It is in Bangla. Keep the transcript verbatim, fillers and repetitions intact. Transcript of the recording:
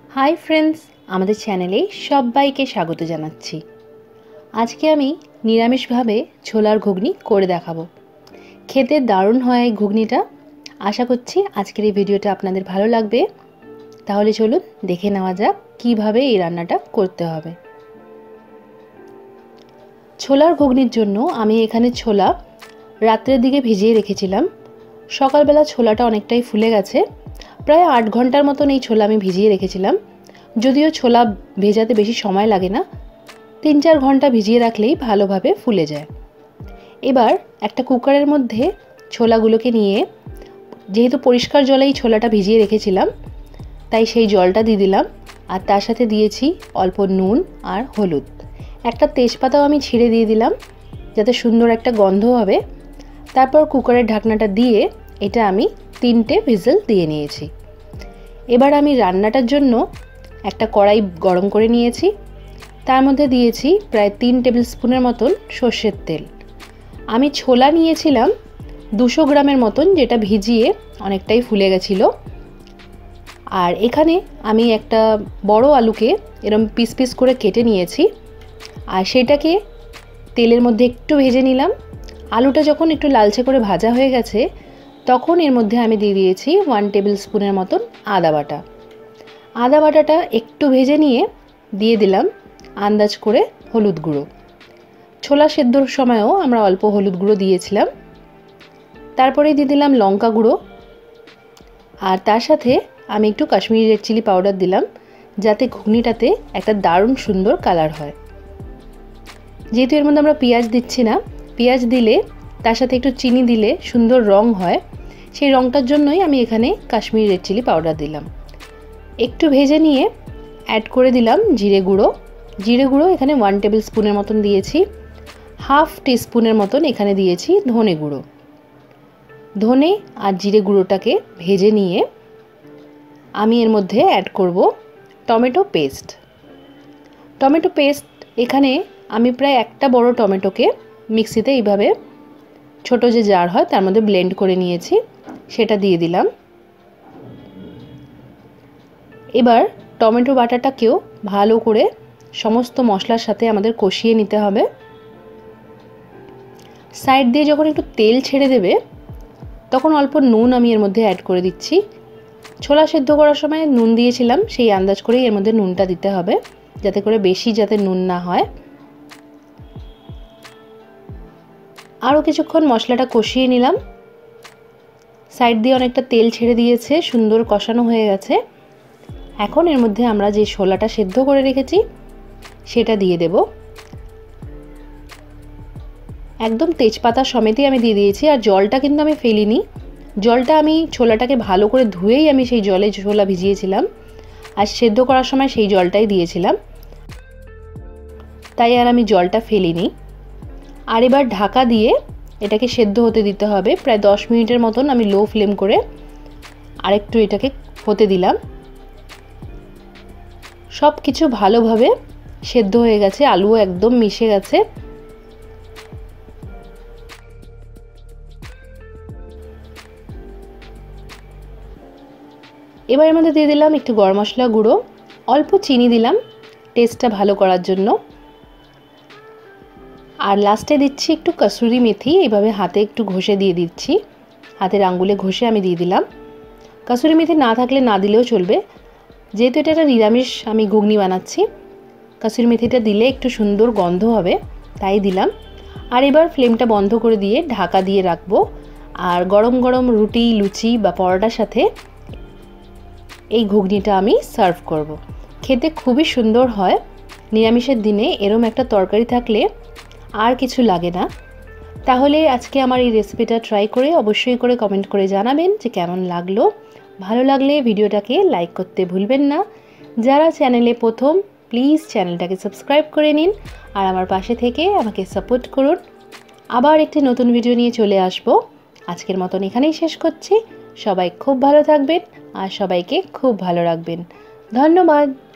हाई फ्रेंड्स आमादेर चैनेले सबाइके स्वागत जानाच्छि। आज के आमी निरामिष भावे छोलार घुगनी करे देखाबो। खेते दारुण हय एई घुगनीटा। आशा करछि आजकेर एई भिडियोटा आपनादेर भालो लागबे। ताहले चलुन देखे नेওয়া যাক किभाबे एई रान्नाटा करते हबे। छोलार घुगनिर जोन्नो आमी एखाने छोला रात्रेर दिके भिजिए रेखेछिलाम। सकालबेला छोलाटा अनेकटाई फुले गेछे। प्राय आठ घंटार मतन एई छोला आमी भिजिए रेखेछिलाम। यदिओ छोला भेजाते बेशी समय लागे ना, तीन चार घंटा भिजिए राखलेई भालोभाबे फुले जाय। एबार एकटा कुकारेर मध्य छोलागुलोके निये जेहेतु परिष्कार जलेई छोलाटा भिजिए रेखेछिलाम ताई सेई जलटा दिये दिलाम आर तार साथे दियेछि अल्प नुन आर हलुद। एकटा तेजपाताओ आमी छिड़े दिये दिलाम जाते सुंदर एकटा गन्ध होबे। तारपर कुकारेर ढाकनाटा दिये एटा आमी तीनटे भिजेल दिये नियेछि। एबार आमी रान्नाटार जोन्नो একটা কড়াই গরম করে নিয়েছি। তার মধ্যে দিয়েছি প্রায় তিন টেবিল স্পুনের মতন সরষের তেল। আমি ছোলা নিয়েছিলাম দুশো গ্রামের মতন, যেটা ভিজিয়ে অনেকটাই ফুলে গেছিল। আর এখানে আমি একটা বড় আলুকে এরকম পিস পিস করে কেটে নিয়েছি আর সেটাকে তেলের মধ্যে একটু ভেজে নিলাম। আলুটা যখন একটু লালচে করে ভাজা হয়ে গেছে তখন এর মধ্যে আমি দিয়ে দিয়েছি ওয়ান টেবিল স্পুনের মতন আদা বাটা। आदा बाटाटा एकटू भेजे निये दिए दिलाम आंदाज करे हलुद गुड़ो। छोला सेद्धर समयও আমরা অল্প হলুদ গুঁড়ো দিয়েছিলাম। তারপরে দিয়ে দিলাম লঙ্কা গুঁড়ো আর তার সাথে আমি একটু কাশ্মীরি রেড চিলি পাউডার দিলাম যাতে ঘুগনিটাতে একটা দারুণ সুন্দর কালার হয়। যেহেতু এর মধ্যে আমরা পেঁয়াজ দিচ্ছি না, পেঁয়াজ দিলে তার সাথে একটু চিনি দিলে সুন্দর রং হয়, সেই রংটার জন্যই আমি এখানে কাশ্মীরি রেড চিলি পাউডার দিলাম। একটু ভেজে নিয়ে অ্যাড করে দিলাম জিরে গুঁড়ো। জিরে গুঁড়ো এখানে ওয়ান টেবিল স্পুনের মতন দিয়েছি। হাফ টিস্পুনের মতন এখানে দিয়েছি ধনে গুঁড়ো। ধনে আর জিরে গুঁড়োটাকে ভেজে নিয়ে আমি এর মধ্যে অ্যাড করব টমেটো পেস্ট। টমেটো পেস্ট এখানে আমি প্রায় একটা বড় টমেটোকে মিক্সিতে এইভাবে ছোট যে জার হয় তার মধ্যে ব্লেন্ড করে নিয়েছি, সেটা দিয়ে দিলাম। এবার টমেটো বাটাটাকেও ভালো করে সমস্ত মশলার সাথে আমাদের কষিয়ে নিতে হবে। সাইড দিয়ে যখন একটু তেল ছেড়ে দেবে তখন অল্প নুন আমি এর মধ্যে অ্যাড করে দিচ্ছি। ছোলা সেদ্ধ করার সময় নুন দিয়েছিলাম, সেই আন্দাজ করেই এর মধ্যে নুনটা দিতে হবে যাতে করে বেশি যাতে নুন না হয়। আরও কিছুক্ষণ মশলাটা কষিয়ে নিলাম। সাইড দিয়ে অনেকটা তেল ছেড়ে দিয়েছে, সুন্দর কষানো হয়ে গেছে। এখন এর মধ্যে আমরা যে ছোলাটা সেদ্ধ করে রেখেছি সেটা দিয়ে দেব। একদম তেজপাতা সমেতই আমি দিয়ে দিয়েছি আর জলটা কিন্তু আমি ফেলিনি। জলটা আমি ছোলাটাকে ভালো করে ধুয়েই আমি সেই জলে ছোলা ভিজিয়েছিলাম আর সেদ্ধ করার সময় সেই জলটাই দিয়েছিলাম, তাই আর আমি জলটা ফেলিনি। আর এবার ঢাকা দিয়ে এটাকে সেদ্ধ হতে দিতে হবে প্রায় দশ মিনিটের মতন। আমি লো ফ্লেম করে আরেকটু এটাকে হতে দিলাম। সব কিছু ভালোভাবে সেদ্ধ হয়ে গেছে, আলুও একদম মিশে গেছে। এবার এর মধ্যে দিয়ে দিলাম একটু গরম মশলা গুঁড়ো, অল্প চিনি দিলাম টেস্টটা ভালো করার জন্য। আর লাস্টে দিচ্ছি একটু কসুরি মেথি, এইভাবে হাতে একটু ঘষে দিয়ে দিচ্ছি, হাতের আঙ্গুলে ঘষে আমি দিয়ে দিলাম। কসুরি মেথি না থাকলে না দিলেও চলবে, যেহেতু এটা একটা নিরামিষ আমি ঘুগনি বানাচ্ছি, কসুরি মেথিটা দিলে একটু সুন্দর গন্ধ হবে তাই দিলাম। আর এবার ফ্লেমটা বন্ধ করে দিয়ে ঢাকা দিয়ে রাখবো আর গরম গরম রুটি, লুচি বা পরোটার সাথে এই ঘুগনিটা আমি সার্ভ করব। খেতে খুবই সুন্দর হয়। নিরামিষের দিনে এরম একটা তরকারি থাকলে আর কিছু লাগে না। তাহলে আজকে আমার এই রেসিপিটা ট্রাই করে অবশ্যই করে কমেন্ট করে জানাবেন যে কেমন লাগলো। ভালো লাগলে ভিডিওটাকে লাইক করতে ভুলবেন না। যারা চ্যানেলে প্রথম প্লিজ চ্যানেলটাকে সাবস্ক্রাইব করে নিন আর আমার পাশে থেকে আমাকে সাপোর্ট করুন। আবার একটি নতুন ভিডিও নিয়ে চলে আসব। আজকের মতন এখানেই শেষ করছি। সবাই খুব ভালো থাকবেন আর সবাইকে খুব ভালো রাখবেন। ধন্যবাদ।